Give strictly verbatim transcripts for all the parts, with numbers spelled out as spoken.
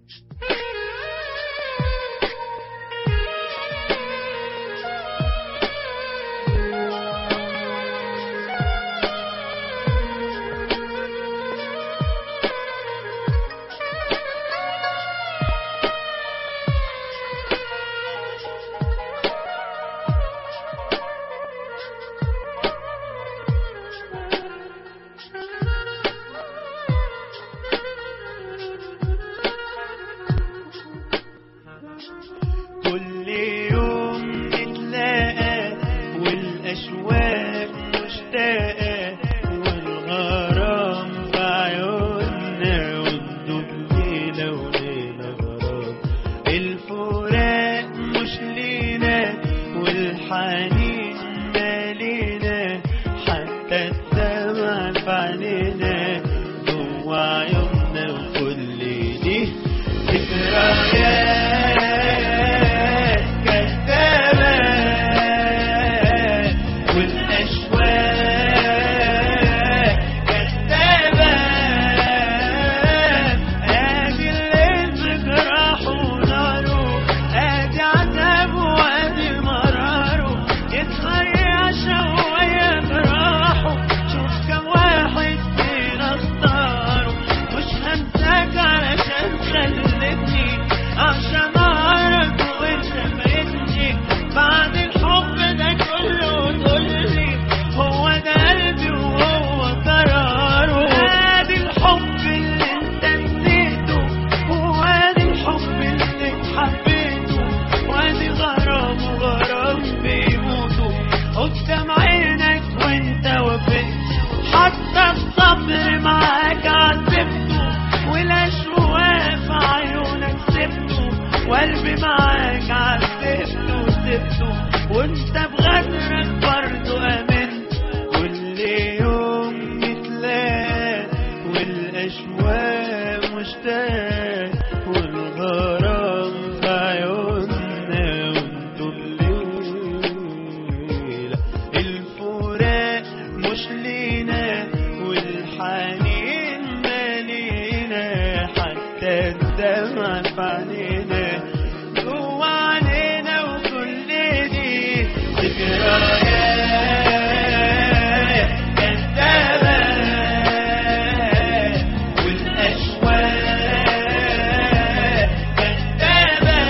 كل يوم نتلاقى والأشواق مشتاقة والغرام بعيوننا وندوب ليلة وليلة غرام. الفراق مش لينا والحنين مالينا حتى الدمع في عينينا جوا عيوننا وكل دي ذكريات قدام عينك وانت وفيت، حتى الصبر معاك عذبته والاشواق في عيونك سبته، وقلبي معاك عذبته وسبته وانت بغدرك برضه امنت. كل يوم نتلاقى والاشواق مشتاق والغرام في عيوننا وانتو مش لينا والحنين مالينا حتى الدمع في عينينا جوا عينينا وكل دي ذكريات كدابة والأشواق كدابة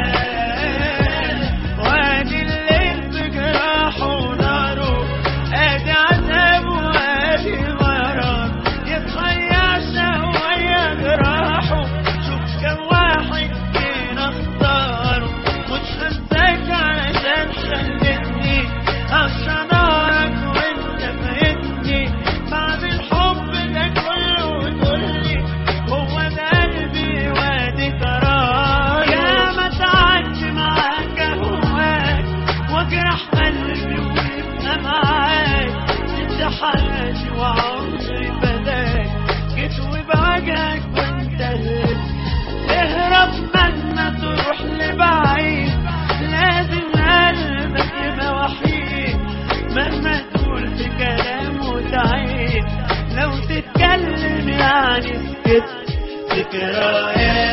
وادي الليل بجراحه وناره ادي عذاب وادي مرض يتغير شوية جراحه. شوف كم واحد فينا اختاره مش هنساك علشان خلتني عشانك وانت فايتني بعد الحب ده كله وتقولي هو ده قلبي وادي قرار. يا ما تعبت معاك اهواك واجرح قلبي ويبقى معاك انت حياتي وعمري فداك جيت وبوجهك وانت هيك اهرب مهما تروح لبعيد لازم قلبك يبقى وحيد مهما تقول في كلام وتعيد لو تتكلم يعني سكت. ذكريات